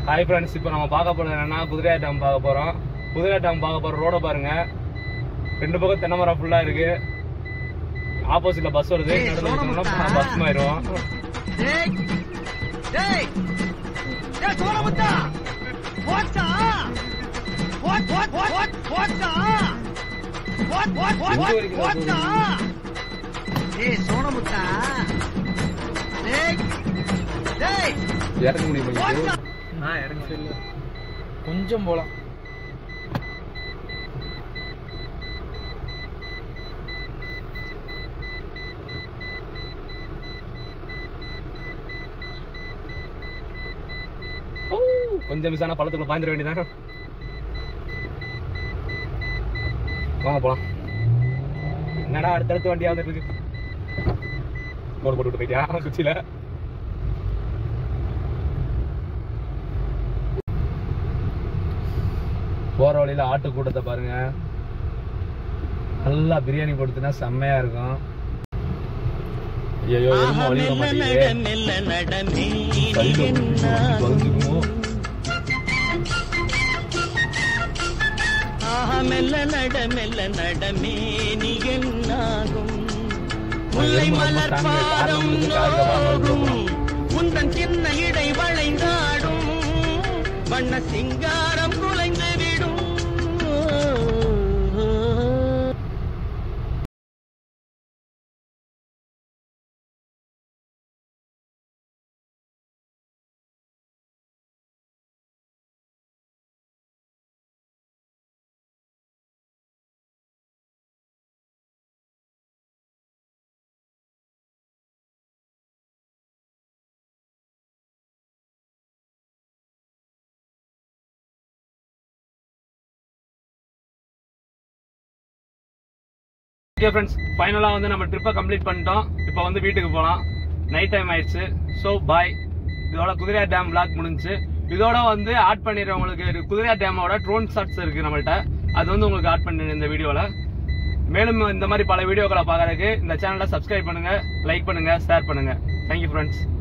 Hi friends, இப்போ நம்ம பார்க்க போறது என்னன்னா குதிரையா டேம் பார்க்க போறோம். குதிரையா டேம் பார்க்க போற ரோட பாருங்க. ரெண்டு பக்கம் தென்னை மரம் ஃபுல்லா இருக்கு. ஆப்போசிட்ல பஸ் வருது. நடுவுல பஸ் மாறிடும். இறங்க முடியுமா? கொஞ்சம் போலாம். கொஞ்சம் மிஸ் ஆனா பழத்துக்குள்ள பாய்ந்துட வேண்டியதானே. வாங்க போலாம். என்னடா அடுத்தடுத்து வண்டியா வந்துட்டு இருக்கு. போட்டு போட்டு போயிட்டியா குச்சியில? போற வழியில ஆட்டு கூட்டத்தை பாருங்க. நல்லா பிரியாணி போட்டுனா செம்மையா இருக்கும். ஐயோ வழியில மெல்ல நட மெல்ல நடமே நீ என்னாகும் முல்லை மலர் பாதம் நோகும் உந்தன் சின்ன இடை வளைந்தாடும் வண்ண சிங்காரம் குலைந்து விடும். ஓகே ஃப்ரெண்ட்ஸ், ஃபைனலா வந்து நம்ம ட்ரிப்பை கம்ப்ளீட் பண்ணிட்டோம். இப்போ வந்து வீட்டுக்கு போகலாம். நைட் டைம் ஆயிடுச்சு. So bye. இதோட குதிரையா டேம் விளாக் முடிஞ்சு. இதோட வந்து ஆட் பண்ணிடுறேன் உங்களுக்கு குதிரையா டேமோட ட்ரோன் ஷாட்ஸ் இருக்கு நம்மள்ட்ட. அது வந்து உங்களுக்கு ஆட் பண்ணிடுறேன் இந்த வீடியோல. மேலும் இந்த மாதிரி பல வீடியோக்களை பார்க்கறதுக்கு இந்த சேனலை சப்ஸ்கிரைப் பண்ணுங்க, லைக் பண்ணுங்க, ஷேர் பண்ணுங்க. Thank you friends.